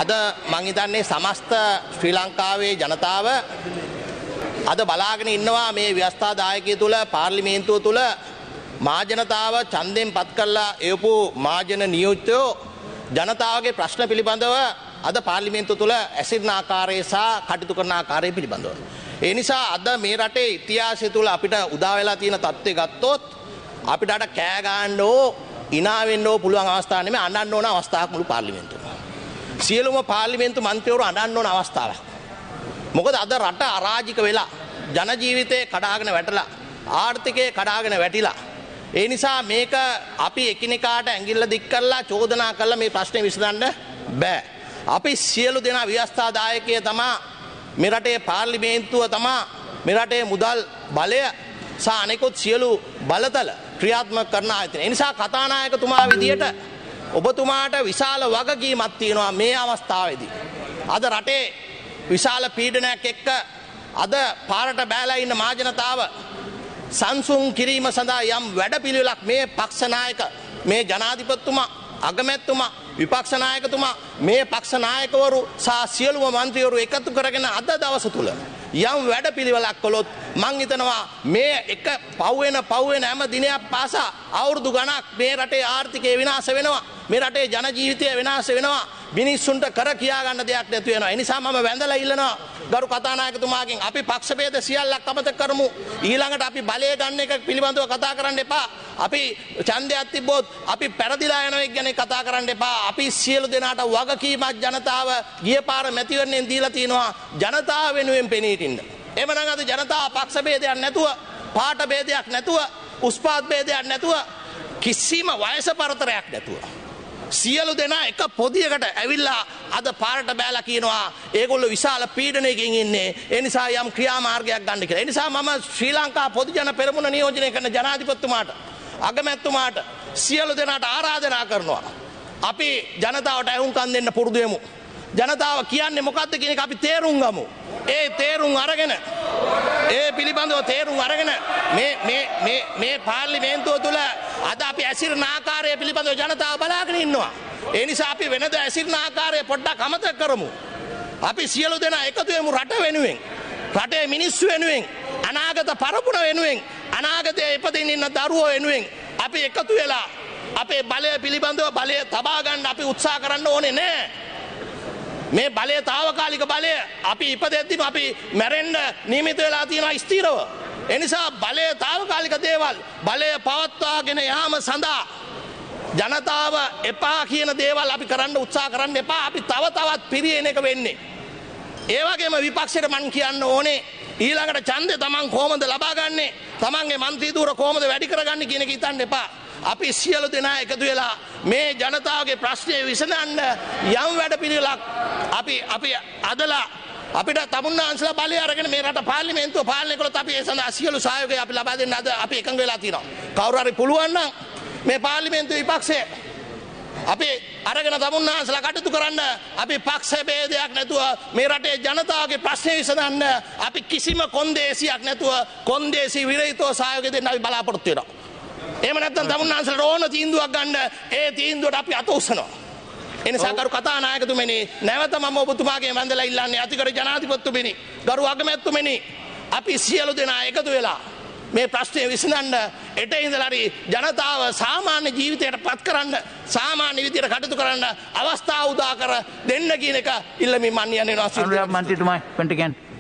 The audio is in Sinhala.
අද මං හිතන්නේ සමස්ත ශ්‍රී ලංකාවේ ජනතාව අද බලාගෙන ඉන්නවා මේ ව්‍යවස්ථාදායකය තුල පාර්ලිමේන්තුව තුල මාජනතාව ඡන්දයෙන් පත් කරලා එවපු මාජන නියුක්තයෝ ජනතාවගේ ප්‍රශ්න පිළිබඳව අද පාර්ලිමේන්තුව තුල ඇසිරෙන ආකාරය සහ කටයුතු කරන ආකාරය පිළිබඳව. ඒ නිසා අද මේ රටේ ඉතිහාසය තුල අපිට උදා වෙලා තියෙන තත්ත්වය ගත්තොත් අපිට අර කෑ ගන්න ඕ ඉනා වෙන්න ඕ පුළුවන් අවස්ථාවක් නෙමෙයි අඬන්න ඕන අවස්ථාවක් මුළු පාර්ලිමේන්තුවම. සියලුම පාර්ලිමේන්තු මන්ත්‍රීවරු අඬන්න ඕන අවස්ථාවක්. මොකද අද රට අරාජික වෙලා ජන ජීවිතේ කඩාගෙන වැටලා ආර්ථිකය කඩාගෙන වැටිලා ඒ නිසා මේක අපි එකිනෙකාට ඇඟිල්ල දික් කරලා චෝදනා කරලා මේ ප්‍රශ්නේ විසඳන්න බෑ. අපි සියලු දෙනා ව්‍යවස්ථාදායකය තමයි මේ රටේ පාර්ලිමේන්තුව තමයි මේ රටේ මුදල් බලය සහ අනෙකුත් සියලු බලතල ක්‍රියාත්මක කරන ආයතන. ඒ නිසා කතානායකතුමා විදියට ඔබතුමාට විශාල වගකීමක් තියෙනවා මේ අවස්ථාවේදී. අද රටේ විශාල පීඩනයක් එක්ක අද පාරට බෑලා ඉන්න මාජනතාව සංසුන් කිරීම සඳහා යම් වැඩපිළිවෙලක් මේ පක්ෂ නායක මේ ජනාධිපතිතුමා අගමැතිතුමා විපක්ෂ නායකතුමා මේ පක්ෂ නායකවරු සහ සියලුම මන්ත්‍රීවරු එකතු කරගෙන අද දවස තුල යම් වැඩපිළිවෙලක් කළොත් මං හිතනවා මේ එක පව් වෙන හැම දිනයක් පාසා අවුරුදු ගණක් මේ රටේ ආර්ථිකය විනාශ වෙනවා මේ රටේ ජන ජීවිතය විනාශ වෙනවා මිනිස්සුන්ට කර කියා ගන්න දෙයක් නැති වෙනවා. ඒ නිසා මම වැඳලා ඉල්ලනවා ගරු කතානායකතුමාගෙන් අපි පක්ෂ ભેද සියල්ලක් අමතක කරමු. ඊළඟට අපි බලය ගන්න එක පිළිබඳව කතා කරන්න එපා. අපි ඡන්දයක් තිබ්බොත් අපි පෙරදිලා යනවා ගැන කතා කරන්න එපා. අපි සියලු දෙනාට වගකීමක් ජනතාව ගිය පාර මැතිවරණයෙන් දීලා තිනවා ජනතාව වෙනුවෙන් පෙනී හිටින්න. එමනම් අද ජනතාව පක්ෂ ભેදයක් නැතුව පාට ભેදයක් නැතුව උස්පාත් ભેදයක් නැතුව කිසිම වයස පරතරයක් නැතුව සියලු දෙනා එක පොදියකට ඇවිල්ලා අද පාරට බෑලා කියනවා ඒගොල්ලෝ විශාල පීඩනයකින් ඉන්නේ ඒ නිසා යම් ක්‍රියාමාර්ගයක් ගන්න කියලා. ඒ නිසා මම ශ්‍රී ලංකා පොදු ජන පෙරමුණ නියෝජනය කරන ජනාධිපතිතුමාට අගමැතිතුමාට සියලු දෙනාට ආරාධනා කරනවා. අපි ජනතාවට ඇහුම්කන් දෙන්න පුරුදු වෙමු. ජනතාව කියන්නේ මොකක්ද කියන එක අපි තේරුම් ගමු. ඒ තේරුම් අරගෙන ඒ පිළිබඳව තේරුම් අරගෙන මේ පාර්ලිමේන්තුව තුළ අද අපි ඇසිරෙන ආකාරය පිළිබඳව ජනතාව බලාගෙන ඉන්නවා. ඒ නිසා අපි වෙනද ඇසිරෙන ආකාරය පොඩ්ඩක් අමතක කරමු. අපි සියලු දෙනා එකතු වෙමු රට වෙනුවෙන්. රටේ මිනිස්සු වෙනුවෙන්, අනාගත පරපුර වෙනුවෙන්, අනාගතයේ ඉපදින්න ඉන්න දරුවෝ වෙනුවෙන් අපි එකතු වෙලා අපේ බලය පිළිබඳව බලය තබා ගන්න අපි උත්සාහ කරන්න ඕනේ නෑ. මේ බලය తాවකාලික බලය අපි ඉපදෙද්දිම අපි මැරෙන්න නියමිත වෙලා තියෙනවා ස්ථිරව. ඒ නිසා බලය తాවකාලික දේවල් බලය පවත්වාගෙන යාම සඳහා ජනතාව එපා කියන දේවල් අපි කරන්න උත්සාහ කරන්න එපා. අපි තව තවත් පිරියෙන එක වෙන්නේ. ඒ වගේම විපක්ෂයට මං කියන්න ඕනේ ඊළඟට ඡන්දේ Taman කොහොමද ලබා ගන්නෙ? Tamanගේ മന്ത്രി ධූර කොහොමද වැඩි කරගන්නේ කියන එක හිතන්න එපා. අපි සියලු දෙනා එකතු වෙලා මේ ජනතාවගේ ප්‍රශ්නය විසඳන්න යම් වැඩපිළිවෙලක් අපි අදලා අපිට තමුන්නාන්සලා බලය අරගෙන මේ රට පාර්ලිමේන්තුව පාලනය කළොත් අපි ඒ සඳහා සියලු සහයෝගය අපි ලබා දෙන්න අද අපි එකඟ වෙලා තියෙනවා. කවුරු හරි පුළුවන් නම් මේ පාර්ලිමේන්තුව විපක්ෂය අපි අරගෙන තමුන්නාන්සලා කටයුතු කරන්න අපි පක්ෂ ભેදයක් නැතුව මේ රටේ ජනතාවගේ ප්‍රශ්න විසඳන්න අපි කිසිම කොන්දේසියක් නැතුව කොන්දේසි විරහිතව සහයෝගය දෙන්න අපි බලාපොරොත්තු වෙනවා. එහෙම නැත්නම් තමුන්නාන්සලා ඕන තීන්දුවක් ගන්න ඒ තීන්දුවට අපි අත උස්සනවා. ඒ නිසා ගරු කතානායකතුමනි නැවත මම ඔබතුමාගෙන් වැඳලා ඉල්ලන්නේ අතිගරු ජනාධිපතිතුමනි ගරු අගමැතිතුමනි අපි සියලු දෙනා එකතු වෙලා මේ ප්‍රශ්නය විසඳන්න එට ඉඳලා හරි ජනතාව සාමාන්‍ය ජීවිතයට පත් කරන්න සාමාන්‍ය විදියට කටයුතු කරන්න අවස්ථාව උදා කර දෙන්න කියන එක ඉල්ලමින් මන් යන්නේ නැහැ. මන්ත්‍රීතුමා